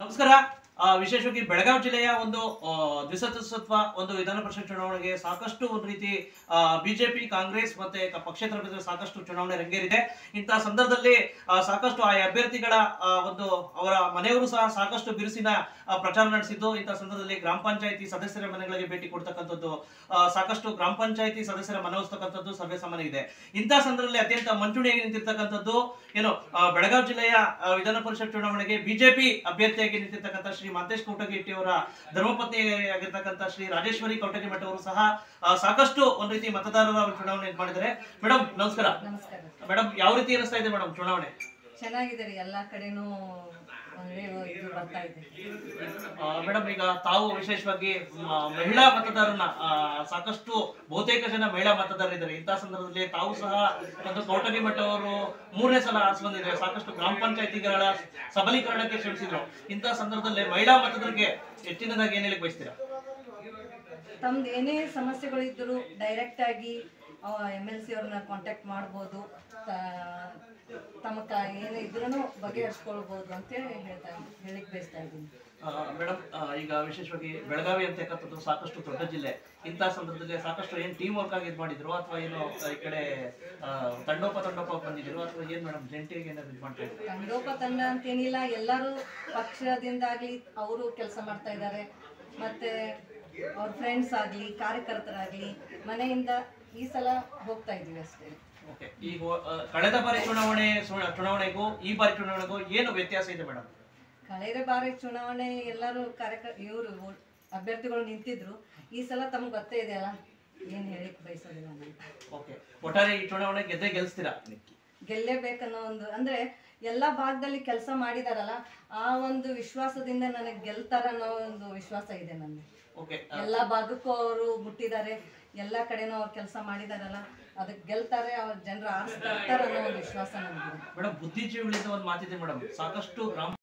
ನಮಸ್ಕಾರ. ವಿಶೇಷವಾಗಿ ಬೆಳಗಾವಿ ಜಿಲ್ಲೆಯ ಒಂದು ದ್ವಿಸದಸ್ಯತ್ವ ಒಂದು ವಿಧಾನ ಪರಿಷತ್ ಚುನಾವಣೆಗೆ ಸಾಕಷ್ಟು ಒಂದು ರೀತಿ ಬಿಜೆಪಿ ಕಾಂಗ್ರೆಸ್ ಮತ್ತೆ ಪಕ್ಷೇತರ ಅಭ್ಯರ್ಥಿಗಳು ಸಾಕಷ್ಟು ಚುನಾವಣೆ ರಂಗೇರಿದೆ. ಇಂತಹ ಸಂದರ್ಭದಲ್ಲಿ ಸಾಕಷ್ಟು ಆ ಅಭ್ಯರ್ಥಿಗಳ ಒಂದು ಅವರ ಮನೆಯವರು ಸಹ ಸಾಕಷ್ಟು ಬಿರುಸಿನ ಪ್ರಚಾರ ನಡೆಸಿದ್ದು. ಇಂತಹ ಸಂದರ್ಭದಲ್ಲಿ ಗ್ರಾಮ ಪಂಚಾಯತಿ ಸದಸ್ಯರ ಮನೆಗಳಿಗೆ ಭೇಟಿ ಕೊಡ್ತಕ್ಕಂಥದ್ದು, ಸಾಕಷ್ಟು ಗ್ರಾಮ ಪಂಚಾಯತಿ ಸದಸ್ಯರ ಮನವೊಲಿಸತಕ್ಕಂಥದ್ದು ಸರ್ವೇ ಸಾಮಾನ್ಯ ಇದೆ. ಇಂತಹ ಸಂದರ್ಭದಲ್ಲಿ ಅತ್ಯಂತ ಮುಂಚೂಣಿಯಾಗಿ ನಿಂತಿರ್ತಕ್ಕಂಥದ್ದು ಏನು ಬೆಳಗಾವಿ ಜಿಲ್ಲೆಯ ವಿಧಾನ ಪರಿಷತ್ ಚುನಾವಣೆಗೆ ಬಿಜೆಪಿ ಅಭ್ಯರ್ಥಿಯಾಗಿ ನಿಂತಿರ್ತಕ್ಕಂಥ ಶ್ರೀ ಮಾಂತೇಶ್ ಕೌಟಗಿಟ್ಟಿ ಅವರ ಧರ್ಮಪತ್ನಿಯಾಗಿರ್ತಕ್ಕಂಥ ಶ್ರೀ ರಾಜೇಶ್ವರಿ ಕೌಟಗಿಮಠ ಅವರು ಸಹ ಸಾಕಷ್ಟು ಒಂದು ರೀತಿ ಮತದಾರರ ಚುನಾವಣೆ ಮಾಡಿದ್ದಾರೆ. ಮೇಡಮ್ ನಮಸ್ಕಾರ. ಮೇಡಮ್, ಯಾವ ರೀತಿ ಅನಿಸ್ತಾ ಇದೆ ಮೇಡಮ್ ಚುನಾವಣೆ? ಚೆನ್ನಾಗಿದೆ ರೀ, ಎಲ್ಲಾ ಕಡೆನೂ ಬರ್ತಾ ಇದೆ. ಮೇಡಮ್, ಈಗ ತಾವು ವಿಶೇಷವಾಗಿ ಮಹಿಳಾ ಮತದಾರನ ಸಾಕಷ್ಟು ಬಹುತೇಕ ಜನ ಮಹಿಳಾ ಮತದಾರರಿದ್ದಾರೆ. ಇಂತಹ ಸಂದರ್ಭದಲ್ಲಿ ತಾವು ಸಹ ಒಂದು ಕೌಟಗಿಮಠ ಅವರು 3ನೇ ಸಲ ಆರಿಸಿ ಬಂದಿದ್ದಾರೆ. ಸಾಕಷ್ಟು ಗ್ರಾಮ ಪಂಚಾಯತಿಗಳ ಸಬಲೀಕರಣಕ್ಕೆ ಶ್ರಮಿಸಿದ್ರು. ಇಂತಹ ಸಂದರ್ಭದಲ್ಲಿ ಮಹಿಳಾ ಮತದಾರರಿಗೆ ಹೆಚ್ಚಿನದಾಗಿ ಏನ್ ಹೇಳಕ್ ಬಯಸ್ತೀರಾ? ತಮ್ದು ಏನೇ ಸಮಸ್ಯೆಗಳು ಇದ್ರು ಡೈರೆಕ್ಟ್ ಆಗಿ MLC ಅವ್ರನ್ನ ಕಾಂಟ್ಯಾಕ್ಟ್ ಮಾಡ್ಬೋದು, ತಮ್ಮ ಏನೇ ಇದ್ರೂ ಬಗೆಹರಿಸ್ಕೊಳ್ಬಹುದು ಅಂತ ಹೇಳಿಕ್ ಬಯಸ್ತಾ ಇದ್ದೀನಿ. ಮೇಡಮ್, ಈಗ ವಿಶೇಷವಾಗಿ ಬೆಳಗಾವಿ ಅಂತಕ್ಕಂಥದ್ದು ಸಾಕಷ್ಟು ದೊಡ್ಡ ಜಿಲ್ಲೆ. ಇಂತಹ ಸಂದರ್ಭದಲ್ಲಿ ಸಾಕಷ್ಟು ಏನ್ ಟೀಮ್ ವರ್ಕ್ ಆಗಿ ಮಾಡಿದ್ರು ಅಥವಾ ಏನು ಈ ಕಡೆ ತಂಡೋಪ ಬಂದಿದ್ರು ಅಥವಾ ಏನ್ ಮೇಡಮ್ ಜಂಟಿಯಾಗಿ ಏನಾದ್ರು ಮಾಡ್ತಾ ಇದ್ರು? ತಂಡ ಅಂತೇನಿಲ್ಲ, ಎಲ್ಲರೂ ಪಕ್ಷದಿಂದಾಗ್ಲಿ ಅವರು ಕೆಲಸ ಮಾಡ್ತಾ ಇದ್ದಾರೆ. ಮತ್ತೆ ಅವ್ರ ಫ್ರೆಂಡ್ಸ್ ಆಗ್ಲಿ ಕಾರ್ಯಕರ್ತರಾಗ್ಲಿ ಮನೆಯಿಂದ ಈ ಸಲ ಹೋಗ್ತಾ ಇದೀವಿ ಅಷ್ಟೇ. ಈಗ ಕಳೆದ ಬಾರಿ ಚುನಾವಣೆಗೂ ಈ ಬಾರಿ ಚುನಾವಣೆಗೂ ಏನು ವ್ಯತ್ಯಾಸ ಇದೆ ಮೇಡಮ್? ಕಳೆದ ಬಾರಿ ಚುನಾವಣೆ ಎಲ್ಲರೂ ಇವರು ಅಭ್ಯರ್ಥಿಗಳು ನಿಂತಿದ್ರು. ಈ ಸಲ ತಮ್ಗೆ ಗೊತ್ತೇ ಇದೆಯಲ್ಲ, ಏನ್ ಹೇಳಿಕ್ ಬಯಸೋದಿಲ್ಲ ನಾನು. ಒಟ್ಟಾರೆ ಈ ಚುನಾವಣೆ ಗೆಲ್ಲಿಸ್ತೀರಾ? ಗೆಲ್ಲೇಬೇಕನ್ನೋ ಒಂದು ಅಂದ್ರೆ ಎಲ್ಲಾ ಭಾಗದಲ್ಲಿ ಕೆಲಸ ಮಾಡಿದಾರಲ್ಲ, ಆ ಒಂದು ವಿಶ್ವಾಸದಿಂದ ನನಗೆ ಗೆಲ್ತಾರ ಅನ್ನೋ ಒಂದು ವಿಶ್ವಾಸ ಇದೆ ನನಗೆ. ಎಲ್ಲಾ ಭಾಗಕ್ಕೂ ಅವರು ಮುಟ್ಟಿದ್ದಾರೆ, ಎಲ್ಲಾ ಕಡೆನೂ ಅವ್ರು ಕೆಲಸ ಮಾಡಿದಾರಲ್ಲ, ಅದಕ್ಕೆ ಗೆಲ್ತಾರೆ, ಅವ್ರ ಜನರು ಆರಿಸ್ತಾ ಇರ್ತಾರೆ ಅನ್ನೋ ಒಂದು ವಿಶ್ವಾಸ ನನಗಿದೆ. ಮೇಡಮ್, ಬುದ್ಧಿಜೀವಿಗಳಿಂದ ಒಂದು ಮಾತಿದೆ ಮೇಡಮ್, ಸಾಕಷ್ಟು ಗ್ರಾಮ